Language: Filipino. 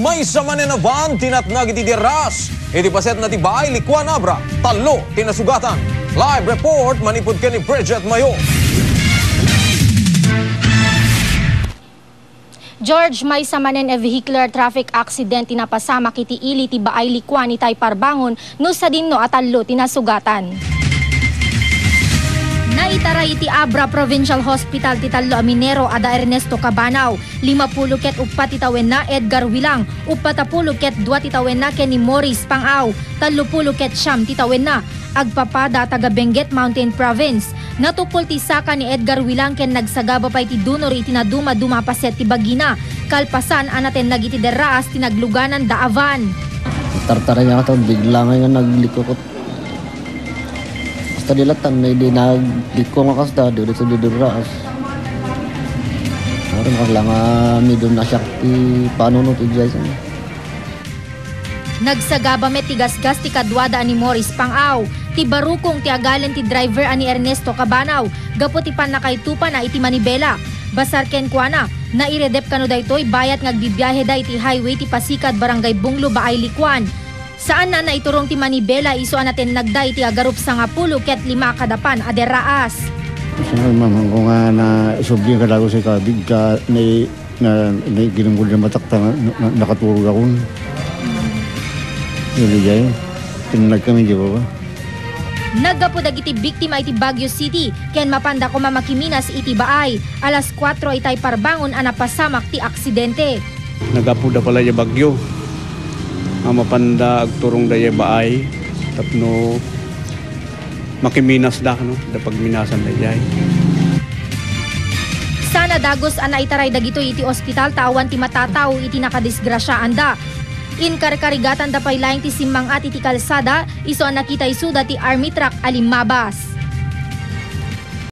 may samanen na van tinatnag iti diras. Iti paset na tibay likwan abra. Talo tinasugatan. Live report manipod ka ni Bridget Mayo. George, may samanen a vehicular traffic accident tinapasamak iti ili ti baay likwan itay parbangon no sa dinno at talo tinasugatan. Naitaray iti Abra Provincial Hospital ti Tallo Aminero ada Ernesto Cabanaw, 50 ket upat titawen na Edgar Wilang, 40 ket 2 titawen na Kenny Morris Pangaw, 30 ket siyam titawen na agpapada taga Benguet Mountain Province. Natukol ti saka ni Edgar Wilang ken nagsagaba pa iti dunor iti naduma-duma paset ti bagina, kalpasan anaten nagiti deraas tinagluganan daavan. Tartara niya ka bigla nga naglikokot. Basta dilatan na hindi nagliko nga kasda, doon sa diduraas. Karoon ka lang medyo na siya ti panunot ti Jason. Nagsagaba met ti gasgas ti kadwada ni Morris Pangaw. Ti barukong ti agalan ti driver ani Ernesto Cabanaw. Gapo ti panakaytupa na iti manibela. Basar ken kuana, nairedep kano daytoy bayat ngagbibiyahe day ti highway ti Pasikad Barangay Bunglo Baay Likwan. Saan na naiturong ti manibela iso anaten nagday ti agarup sa nga 10 ket 5 kadapan aderaas. Sino mamang ko nga na isobling ka dago sa kabig ka na ginunggol na matakta nakaturog ako. Yun jay, tinanag kami di ba ba? Naggapo dagiti biktima iti Baguio City ken mapanda ko mamakiminas iti baay. Alas 4 itay parbangon anapasamak ti aksidente. Nagapo da pala yung Bagyo. Ang mapanda agturong da yung baay. Tapno makiminas da no, da pagminasan da jay. Sana dagos ana itaray dagito iti ospital tawan ti matataw iti nakadisgrasyaan da. Inkarkarigatan da pay laing ti simmang at iti kalsada iso nakita isuda ti army truck alimabas.